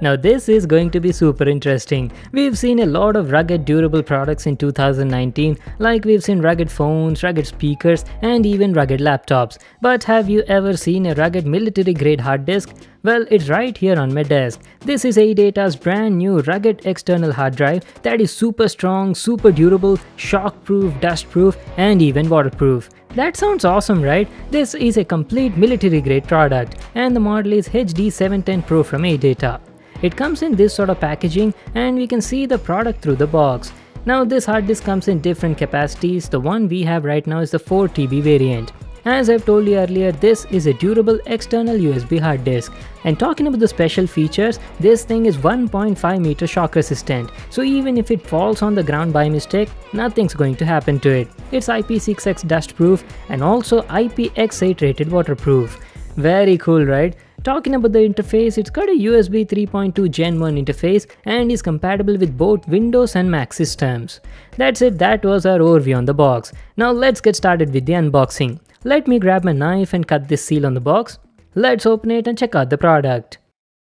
Now this is going to be super interesting. We've seen a lot of rugged durable products in 2019, like we've seen rugged phones, rugged speakers, and even rugged laptops. But have you ever seen a rugged military grade hard disk? Well, it's right here on my desk. This is ADATA's brand new rugged external hard drive that is super strong, super durable, shock-proof, dust-proof, and even waterproof. That sounds awesome, right? This is a complete military grade product, and the model is HD710 Pro from ADATA. It comes in this sort of packaging, and we can see the product through the box. Now this hard disk comes in different capacities. The one we have right now is the 4 TB variant. As I've told you earlier, this is a durable external USB hard disk. And talking about the special features, this thing is 1.5 meter shock resistant. So even if it falls on the ground by mistake, nothing's going to happen to it. It's IP6X dust proof and also IPX8 rated waterproof. Very cool, right? Talking about the interface, it's got a USB 3.2 Gen 1 interface and is compatible with both Windows and Mac systems. That's it, that was our overview on the box. Now let's get started with the unboxing. Let me grab my knife and cut this seal on the box. Let's open it and check out the product.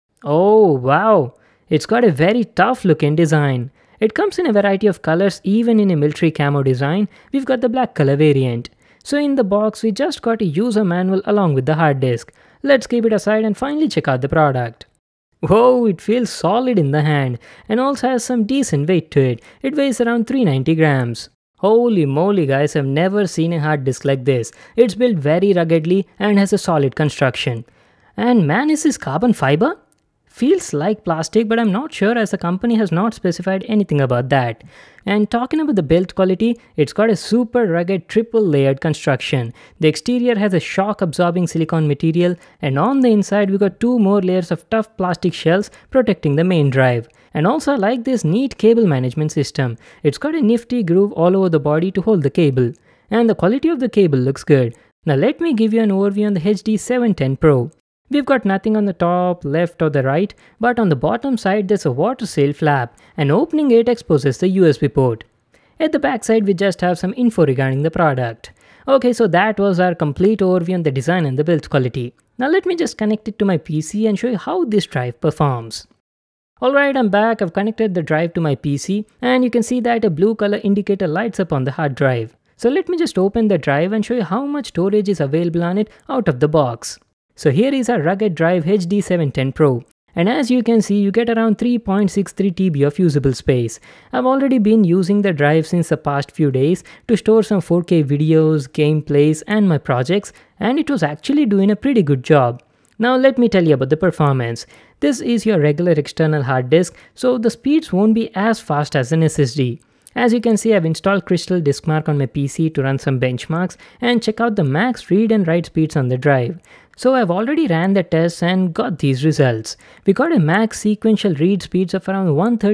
Oh wow, it's got a very tough looking design. It comes in a variety of colors, even in a military camo design. We've got the black color variant. So in the box, we just got a user manual along with the hard disk. Let's keep it aside and finally check out the product. Whoa, it feels solid in the hand and also has some decent weight to it. It weighs around 390 grams. Holy moly guys, I've never seen a hard disk like this. It's built very ruggedly and has a solid construction. And man, is this carbon fiber? Feels like plastic, but I'm not sure as the company has not specified anything about that. And talking about the build quality, it's got a super rugged triple layered construction. The exterior has a shock absorbing silicone material, and on the inside we got 2 more layers of tough plastic shells protecting the main drive. And also I like this neat cable management system. It's got a nifty groove all over the body to hold the cable. And the quality of the cable looks good. Now let me give you an overview on the HD710 Pro. We've got nothing on the top, left or the right, but on the bottom side there's a water seal flap, and opening it exposes the USB port. At the back side we just have some info regarding the product. Okay, so that was our complete overview on the design and the build quality. Now let me just connect it to my PC and show you how this drive performs. Alright, I'm back. I've connected the drive to my PC and you can see that a blue color indicator lights up on the hard drive. So let me just open the drive and show you how much storage is available on it out of the box. So here is our rugged drive HD710 Pro. And as you can see, you get around 3.63 TB of usable space. I've already been using the drive since the past few days to store some 4K videos, gameplays and my projects, and it was actually doing a pretty good job. Now let me tell you about the performance. This is your regular external hard disk, so the speeds won't be as fast as an SSD. As you can see, I've installed Crystal DiskMark on my PC to run some benchmarks and check out the max read and write speeds on the drive. So I've already ran the tests and got these results. We got a max sequential read speeds of around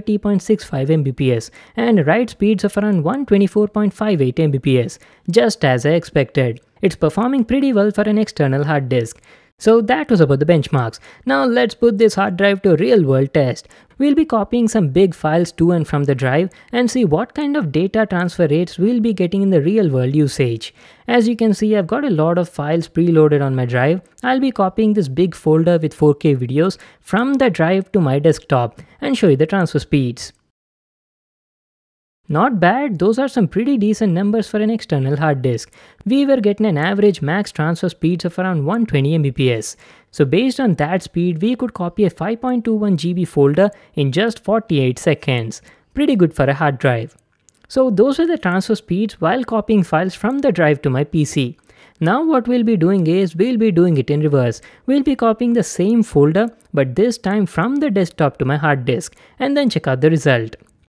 130.65 Mbps and write speeds of around 124.58 Mbps, just as I expected. It's performing pretty well for an external hard disk. So that was about the benchmarks. Now let's put this hard drive to a real world test. We'll be copying some big files to and from the drive and see what kind of data transfer rates we'll be getting in the real world usage. As you can see, I've got a lot of files preloaded on my drive. I'll be copying this big folder with 4K videos from the drive to my desktop and show you the transfer speeds. Not bad, those are some pretty decent numbers for an external hard disk. We were getting an average max transfer speeds of around 120 Mbps. So based on that speed, we could copy a 5.21 GB folder in just 48 seconds. Pretty good for a hard drive. So those were the transfer speeds while copying files from the drive to my PC. Now what we'll be doing is, we'll be doing it in reverse. We'll be copying the same folder, but this time from the desktop to my hard disk, and then check out the result.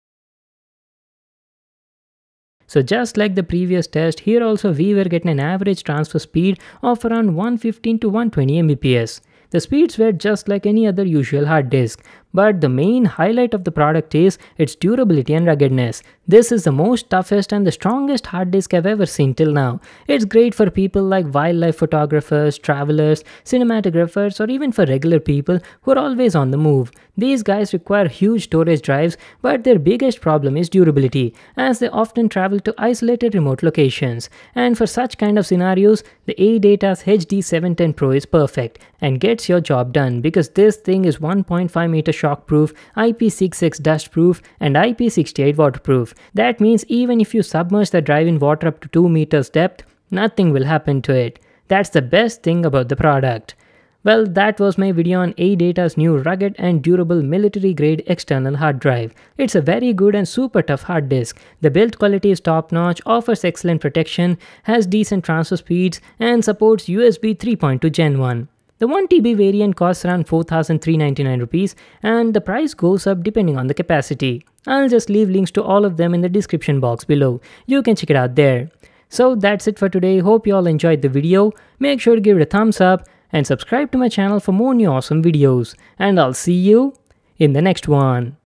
So just like the previous test, here also we were getting an average transfer speed of around 115 to 120 Mbps. The speeds were just like any other usual hard disk, but the main highlight of the product is its durability and ruggedness. This is the most toughest and the strongest hard disk I've ever seen till now. It's great for people like wildlife photographers, travelers, cinematographers, or even for regular people who are always on the move. These guys require huge storage drives, but their biggest problem is durability, as they often travel to isolated remote locations. And for such kind of scenarios, the ADATA's HD710 Pro is perfect and gets your job done, because this thing is 1.5 meter shockproof, IP66 dustproof, and IP68 waterproof. That means even if you submerge the drive in water up to 2 meters depth, nothing will happen to it. That's the best thing about the product. Well, that was my video on ADATA's new rugged and durable military-grade external hard drive. It's a very good and super tough hard disk. The build quality is top-notch, offers excellent protection, has decent transfer speeds, and supports USB 3.2 Gen 1. The 1TB variant costs around 4,399 rupees, and the price goes up depending on the capacity. I'll just leave links to all of them in the description box below. You can check it out there. So that's it for today. Hope you all enjoyed the video. Make sure to give it a thumbs up and subscribe to my channel for more new awesome videos. And I'll see you in the next one.